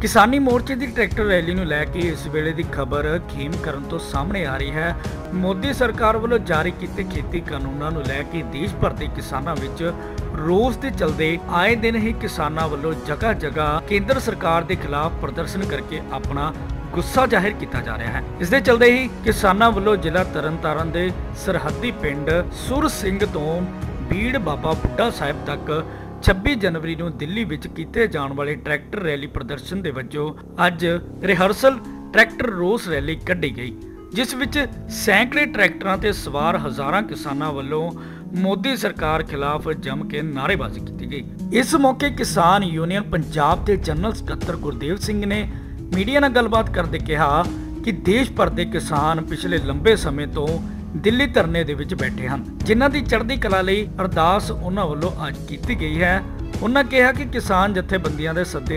किसानी मोर्चे की ट्रैक्टर रैली नूं लैके इस वेले की खबर खेमकरन तो सामने आ रही है। मोदी सरकार वालों जारी किए खेती कानूनों नूं लैके देश भर के किसानों विच रोस के चलते आए दिन ही किसानों वालों जगह जगह केंद्र सरकार के खिलाफ प्रदर्शन करके अपना गुस्सा जाहिर किया जा रहा है। इस दे चलते ही किसानों वालों जिला तरनतारन के सरहदी पिंड सुर सिंह तो बीड़ बाबा बुढ़ा साहिब तक 26 जनवरी ਨੂੰ ਦਿੱਲੀ ਵਿੱਚ ਕੀਤੇ ਜਾਣ ਵਾਲੇ ਟਰੈਕਟਰ ਰੈਲੀ ਪ੍ਰਦਰਸ਼ਨ ਦੇ ਵਜੋਂ ਅੱਜ ਰਿਹਰਸਲ ਟਰੈਕਟਰ ਰੋਸ ਰੈਲੀ ਕੱਢੀ ਗਈ, ਜਿਸ ਵਿੱਚ ਸੈਂਕੜੇ ਟਰੈਕਟਰਾਂ ਤੇ ਸਵਾਰ ਹਜ਼ਾਰਾਂ ਕਿਸਾਨਾਂ ਵੱਲੋਂ ਮੋਦੀ ਸਰਕਾਰ ਖਿਲਾਫ ਜੰਮ ਕੇ ਨਾਅਰੇਬਾਜ਼ੀ ਕੀਤੀ ਗਈ। ਇਸ ਮੌਕੇ ਕਿਸਾਨ ਯੂਨੀਅਨ ਪੰਜਾਬ ਦੇ ਜਨਰਲ ਸਕੱਤਰ ਗੁਰਦੇਵ ਸਿੰਘ ਨੇ ਮੀਡੀਆ ਨਾਲ ਗੱਲਬਾਤ ਕਰਦੇ ਕਿਹਾ ਕਿ ਦੇਸ਼ ਭਰ ਦੇ ਕਿਸਾਨ ਪਿਛਲੇ ਲੰਬੇ ਸਮੇਂ ਤੋਂ ਦਿੱਲੀ ਧਰਨੇ ਦੇ ਵਿੱਚ ਬੈਠੇ ਹਨ, ਜਿਨ੍ਹਾਂ ਦੀ ਚੜ੍ਹਦੀ ਕਲਾ ਲਈ ਅਰਦਾਸ ਉਹਨਾਂ ਵੱਲੋਂ ਅੱਜ ਕੀਤੀ ਗਈ ਹੈ। ਉਹਨਾਂ ਕਿਹਾ ਕਿ ਕਿਸਾਨ ਜਥੇਬੰਦੀਆਂ ਦੇ ਸੱਦੇ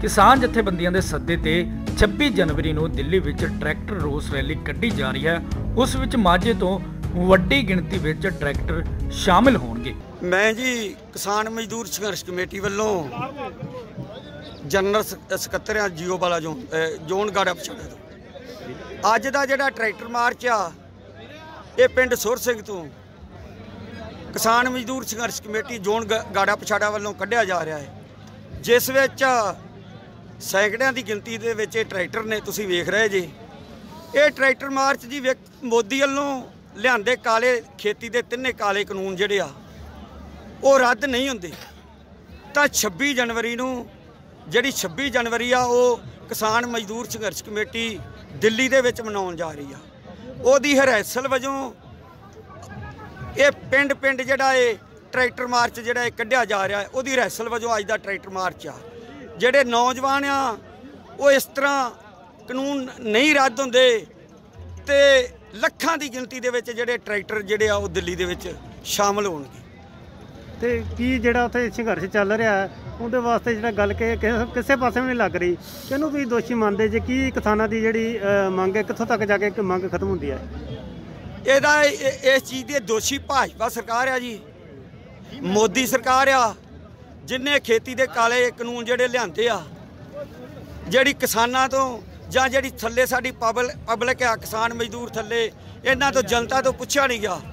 ਤੇ 26 ਜਨਵਰੀ ਨੂੰ ਦਿੱਲੀ ਵਿੱਚ ਟਰੈਕਟਰ ਰੋਸ ਰੈਲੀ ਕੱਢੀ ਜਾ ਰਹੀ ਹੈ। ਉਸ ਵਿੱਚ ਮਾਝੇ ਤੋਂ ਵੱਡੀ ਗਿਣਤੀ ਵਿੱਚ ਟਰੈਕਟਰ ਸ਼ਾਮਿਲ ਹੋਣਗੇ। ਮੈਂ ਜੀ ਕਿਸਾਨ ਮਜ਼ਦੂਰ ਸੰਘਰਸ਼ ਕਮੇਟੀ ਵੱਲੋਂ ਜਨਰਲ ਸਕੱਤਰ ਆ ਜੀਓ ਵਾਲਾ ਜੋਨ ਗਾੜਾ ਪਛਾੜਾ ਤੋਂ ਅੱਜ ਦਾ ਜਿਹੜਾ ਟਰੈਕਟਰ ਮਾਰਚ ਆ ਇਹ ਪਿੰਡ ਸੁਰ ਸਿੰਘ ਤੋਂ ਕਿਸਾਨ ਮਜ਼ਦੂਰ ਸੰਘਰਸ਼ ਕਮੇਟੀ ਜ਼ੋਨ ਗਾੜਾ ਪਛਾੜਾ ਵੱਲੋਂ ਕੱਢਿਆ ਜਾ ਰਿਹਾ ਹੈ, ਜਿਸ ਵਿੱਚ ਸੈਂਕੜਿਆਂ ਦੀ ਗਿਣਤੀ ਦੇ ਵਿੱਚ ਇਹ ਟਰੈਕਟਰ ਨੇ। ਤੁਸੀਂ ਵੇਖ ਰਹੇ ਜੀ ਇਹ ਟਰੈਕਟਰ ਮਾਰਚ ਜੀ ਮੋਦੀ ਵੱਲੋਂ ਲਿਆਂਦੇ ਕਾਲੇ ਖੇਤੀ ਦੇ ਤਿੰਨੇ ਕਾਲੇ ਕਾਨੂੰਨ ਜਿਹੜੇ ਆ ਉਹ ਰੱਦ ਨਹੀਂ ਹੁੰਦੇ ਤਾਂ 26 ਜਨਵਰੀ ਨੂੰ ਜਿਹੜੀ 26 ਜਨਵਰੀ ਆ ਉਹ ਕਿਸਾਨ ਮਜ਼ਦੂਰ ਸੰਘਰਸ਼ ਕਮੇਟੀ ਦਿੱਲੀ ਦੇ ਵਿੱਚ ਮਨਾਉਣ ਜਾ ਰਹੀ ਆ। ਉਹਦੀ ਹਰੈਸਲ ਵਜੋਂ ਇਹ ਪਿੰਡ ਜਿਹੜਾ ਇਹ ਟਰੈਕਟਰ ਮਾਰਚ ਜਿਹੜਾ ਇਹ ਕੱਢਿਆ ਜਾ ਰਿਹਾ ਹੈ, ਉਹਦੀ ਹਰੈਸਲ ਵਜੋਂ ਅੱਜ ਦਾ ਟਰੈਕਟਰ ਮਾਰਚ ਆ। ਜਿਹੜੇ ਨੌਜਵਾਨ ਆ ਉਹ ਇਸ ਤਰ੍ਹਾਂ ਕਾਨੂੰਨ ਨਹੀਂ ਰੱਦ ਹੁੰਦੇ ਤੇ ਲੱਖਾਂ ਦੀ ਗਿਣਤੀ ਦੇ ਵਿੱਚ ਜਿਹੜੇ ਟਰੈਕਟਰ ਜਿਹੜੇ ਆ ਉਹ ਦਿੱਲੀ ਦੇ ਵਿੱਚ ਸ਼ਾਮਲ ਹੋਣਗੇ। ਤੇ ਕੀ ਜਿਹੜਾ ਉੱਥੇ ਸੰਘਰਸ਼ ਚੱਲ ਰਿਹਾ ਉਹਦੇ ਵਾਸਤੇ ਜਿਹੜਾ ਗੱਲ ਕਿਸੇ ਪਾਸੇ ਵੀ ਨਹੀਂ ਲੱਗ ਰਹੀ, ਕਿਹਨੂੰ ਤੁਸੀਂ ਦੋਸ਼ੀ ਮੰਨਦੇ ਜੇ? ਕੀ ਕਿਸਾਨਾਂ ਦੀ ਜਿਹੜੀ ਮੰਗ ਹੈ ਕਿੱਥੋਂ ਤੱਕ ਜਾ ਕੇ ਮੰਗ ਖਤਮ ਹੁੰਦੀ ਹੈ? ਇਹਦਾ ਇਸ ਚੀਜ਼ ਦੀ ਦੋਸ਼ੀ ਭਾਜਪਾ ਸਰਕਾਰ ਆ ਜੀ, ਮੋਦੀ ਸਰਕਾਰ ਆ, ਜਿਨੇ ਖੇਤੀ ਦੇ ਕਾਲੇ ਕਾਨੂੰਨ ਜਿਹੜੇ ਲਿਆਂਦੇ ਆ, ਜਿਹੜੀ ਕਿਸਾਨਾਂ ਤੋਂ ਜਾਂ ਜਿਹੜੀ ਥੱਲੇ ਸਾਡੀ ਪਬਲਿਕ ਆ ਕਿਸਾਨ ਮਜ਼ਦੂਰ ਥੱਲੇ ਇਹਨਾਂ ਤੋਂ ਜਨਤਾ ਤੋਂ ਪੁੱਛਿਆ ਨਹੀਂ ਗਿਆ।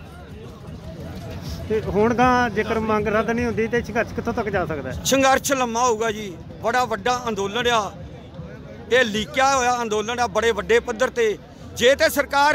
ਤੇ ਹੁਣ ਗਾਂ ਜੇਕਰ ਮੰਗ ਰੱਦ ਨਹੀਂ ਹੁੰਦੀ ਤੇ ਸੰਘਰਸ਼ ਕਿੱਥੋਂ ਤੱਕ ਜਾ ਸਕਦਾ? ਸੰਘਰਸ਼ ਲੰਮਾ ਹੋਊਗਾ ਜੀ, ਬੜਾ ਵੱਡਾ ਅੰਦੋਲਨ ਆ, ਇਹ ਲੀਕਿਆ ਹੋਇਆ ਅੰਦੋਲਨ ਆ ਬੜੇ ਵੱਡੇ ਪੱਧਰ ਤੇ। ਜੇ ਤੇ ਸਰਕਾਰ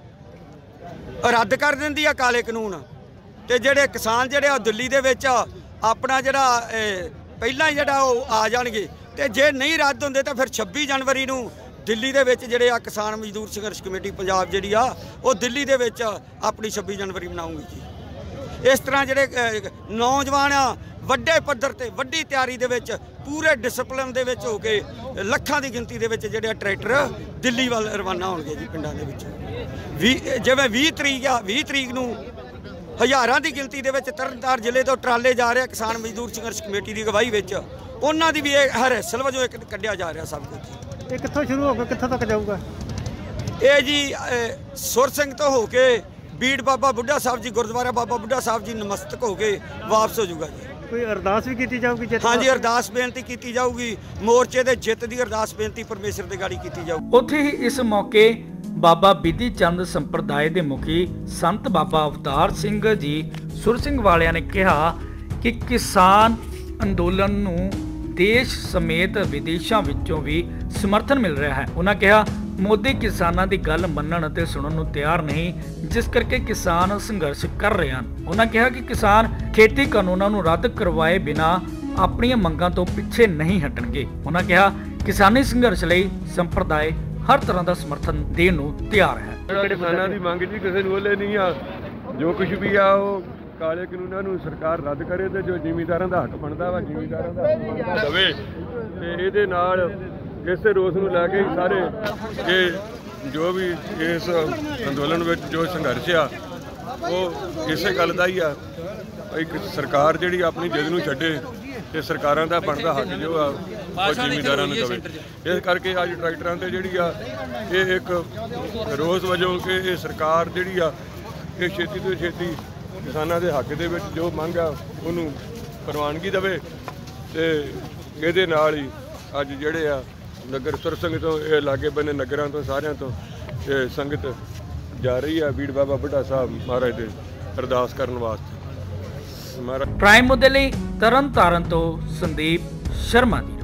ਰੱਦ ਕਰ ਦਿੰਦੀ ਆ ਕਾਲੇ ਕਾਨੂੰਨ ਤੇ ਜਿਹੜੇ ਕਿਸਾਨ ਜਿਹੜੇ ਆ ਦਿੱਲੀ ਦੇ ਵਿੱਚ ਆਪਣਾ ਜਿਹੜਾ ਪਹਿਲਾਂ ਜਿਹੜਾ ਉਹ ਆ ਜਾਣਗੇ, ਤੇ ਜੇ ਨਹੀਂ ਰੱਦ ਹੁੰਦੇ ਤਾਂ ਫਿਰ 26 ਜਨਵਰੀ ਨੂੰ ਦਿੱਲੀ ਦੇ ਵਿੱਚ ਜਿਹੜੇ ਆ ਕਿਸਾਨ ਮਜ਼ਦੂਰ ਸੰਘਰਸ਼ ਕਮੇਟੀ ਪੰਜਾਬ ਜਿਹੜੀ ਆ ਉਹ ਦਿੱਲੀ ਦੇ ਵਿੱਚ ਆਪਣੀ 26 ਜਨਵਰੀ ਮਨਾਊਗੀ ਜੀ। ਇਸ ਤਰ੍ਹਾਂ ਜਿਹੜੇ ਨੌਜਵਾਨ ਆ ਵੱਡੇ ਪੱਧਰ ਤੇ ਵੱਡੀ ਤਿਆਰੀ ਦੇ ਵਿੱਚ ਪੂਰੇ ਡਿਸਪਲਿਨ ਦੇ ਵਿੱਚ ਹੋ ਕੇ ਲੱਖਾਂ ਦੀ ਗਿਣਤੀ ਦੇ ਵਿੱਚ ਜਿਹੜੇ ਟਰੈਕਟਰ ਦਿੱਲੀ ਵੱਲ ਰਵਾਨਾ ਹੋਣਗੇ ਜੀ। ਪਿੰਡਾਂ ਦੇ ਵਿੱਚ ਜਿਵੇਂ 20 ਤਰੀਕ ਨੂੰ ਹਜ਼ਾਰਾਂ ਦੀ ਗਿਣਤੀ ਦੇ ਵਿੱਚ ਤਰਨਤਾਰਨ ਜ਼ਿਲ੍ਹੇ ਤੋਂ ਟਰਾਲੇ ਜਾ ਰਿਹਾ ਕਿਸਾਨ ਮਜ਼ਦੂਰ ਸੰਘਰਸ਼ ਕਮੇਟੀ ਦੀ ਅਗਵਾਈ ਵਿੱਚ, ਉਹਨਾਂ ਦੀ ਵੀ ਇਹ ਹਰੈਸਲ ਵਜੋਂ ਇੱਕ ਕੱਢਿਆ ਜਾ ਰਿਹਾ ਸਭ ਕੁਝ। ਇਹ ਕਿੱਥੋਂ ਸ਼ੁਰੂ ਹੋ ਕੇ ਕਿੱਥੋਂ ਤੱਕ ਜਾਊਗਾ? ਇਹ ਜੀ ਸੁਰ ਸਿੰਘ ਤੋਂ ਹੋ ਕੇ ਬੀੜ ਬਾਬਾ ਬੁੱਢਾ ਸਾਹਿਬ ਜੀ ਗੁਰਦੁਆਰਾ ਬਾਬਾ ਬੁੱਢਾ ਸਾਹਿਬ ਜੀ ਨਮਸਤਕ ਹੋ ਕੇ ਵਾਪਸ ਹੋ ਜਾਊਗਾ ਜੀ। ਕੋਈ ਅਰਦਾਸ ਵੀ ਕੀਤੀ ਜਾਊਗੀ? ਹਾਂਜੀ, ਅਰਦਾਸ ਬੇਨਤੀ ਕੀਤੀ ਜਾਊਗੀ, ਮੋਰਚੇ ਦੇ ਜਿੱਤ ਦੀ ਅਰਦਾਸ ਬੇਨਤੀ ਪਰਮੇਸ਼ਰ ਦੇ ਗਾੜੀ ਕੀਤੀ ਜਾਊਗੀ। ਉੱਥੇ ਹੀ ਇਸ ਮੌਕੇ ਬਾਬਾ ਬਿਧੀ ਚੰਦ ਸੰਪਰਦਾਇ ਦੇ ਮੁਖੀ ਸੰਤ ਬਾਬਾ ਅਵਤਾਰ ਸਿੰਘ ਜੀ ਸੁਰ ਸਿੰਘ ਵਾਲਿਆਂ ਨੇ ਕਿਹਾ ਕਿ ਕਿਸਾਨ ਅੰਦੋਲਨ ਨੂੰ ਦੇਸ਼ ਸਮੇਤ ਵਿਦੇਸ਼ਾਂ ਵਿੱਚੋਂ ਵੀ ਸਮਰਥਨ ਮਿਲ ਰਿਹਾ ਹੈ। ਉਹਨਾਂ ਕਿਹਾ ਮੋਦੀ ਕਿਸਾਨਾਂ ਦੀ ਗੱਲ ਮੰਨਣ ਅਤੇ ਸੁਣਨ ਨੂੰ ਤਿਆਰ ਨਹੀਂ, ਜਿਸ ਕਰਕੇ ਕਿਸਾਨ ਸੰਘਰਸ਼ ਕਰ ਰਹੇ ਹਨ। ਉਹਨਾਂ ਕਿਹਾ ਕਿ ਕਿਸਾਨ ਖੇਤੀ ਕਾਨੂੰਨਾਂ ਨੂੰ ਰੱਦ ਕਰਵਾਏ ਬਿਨਾਂ ਆਪਣੀਆਂ ਮੰਗਾਂ ਤੋਂ ਪਿੱਛੇ ਨਹੀਂ ਹਟਣਗੇ। ਉਹਨਾਂ ਕਿਹਾ ਕਿਸਾਨੀ ਸੰਘਰਸ਼ ਲਈ ਸੰਪਰਦਾਇ ਹਰ ਤਰ੍ਹਾਂ ਦਾ ਸਮਰਥਨ ਦੇਣ ਨੂੰ ਤਿਆਰ ਹੈ। ਕਿਸਾਨਾਂ ਦੀ ਮੰਗ ਜੀ ਕਿਸੇ ਨੂੰ ਉਹਲੇ ਨਹੀਂ ਆ, ਜੋ ਕੁਝ ਵੀ ਆ ਉਹ ਕਾਲੇ ਕਾਨੂੰਨਾਂ ਨੂੰ ਸਰਕਾਰ ਰੱਦ ਕਰੇ ਤੇ ਜੋ ਜ਼ਿਮੀਂਦਾਰਾਂ ਦਾ ਹੱਕ ਬਣਦਾ ਵਾ ਜ਼ਿਮੀਂਦਾਰਾਂ ਦਾ ਹੱਕ ਦੇਵੇ। ਤੇ ਇਹਦੇ ਨਾਲ ਇਸੇ ਰੋਸ ਨੂੰ ਲੈ ਕੇ ਸਾਰੇ ਇਹ ਜੋ ਵੀ ਇਸ ਅੰਦੋਲਨ ਵਿੱਚ ਜੋ ਸੰਘਰਸ਼ ਆ ਉਹ ਇਸੇ ਗੱਲ ਦਾ ਹੀ ਆ, ਇੱਕ ਸਰਕਾਰ ਜਿਹੜੀ ਆਪਣੀ ਜਿੱਦ ਨੂੰ ਛੱਡੇ ਤੇ ਸਰਕਾਰਾਂ ਦਾ ਬਣਦਾ ਹੱਕ ਜੋ ਆ ਉਹ ਜ਼ਿਮੀਂਦਾਰਾਂ ਨੂੰ ਦੇਵੇ। ਇਸ ਕਰਕੇ ਅੱਜ ਟਰੈਕਟਰਾਂ ਤੇ ਜਿਹੜੀ ਆ ਇਹ ਇੱਕ ਰੋਸ ਵਜੋਂ ਕਿ ਇਹ ਸਰਕਾਰ ਜਿਹੜੀ ਆ ਇਹ ਛੇਤੀ ਤੋਂ ਛੇਤੀ ਕਿਸਾਨਾਂ ਦੇ ਹੱਕ ਦੇ ਵਿੱਚ ਜੋ ਮੰਗ ਆ ਉਹਨੂੰ ਪ੍ਰਵਾਨਗੀ ਦੇਵੇ ਤੇ ਇਹਦੇ ਨਾਲ ਹੀ ਅੱਜ ਜਿਹੜੇ ਆ ਨਗਰ ਸੁਰ ਸਿੰਘ ਤੋਂ ਇਹ ਲਾਗੇ ਬੰਨੇ ਨਗਰਾਂ ਤੋਂ ਸਾਰਿਆਂ ਤੋਂ ਇਹ ਸੰਗਤ ਜਾ ਰਹੀ ਹੈ ਬੀੜ ਬਾਬਾ ਬੁੱਢਾ ਸਾਹਿਬ ਮਹਾਰਾਜ ਦੇ ਅਰਦਾਸ ਕਰਨ ਵਾਸਤੇ। ਪ੍ਰਾਈਮ ਮੁੱਦੇ ਲਈ ਤਰਨਤਾਰਨ ਤੋਂ ਸੰਦੀਪ ਸ਼ਰਮਾ ਦੀ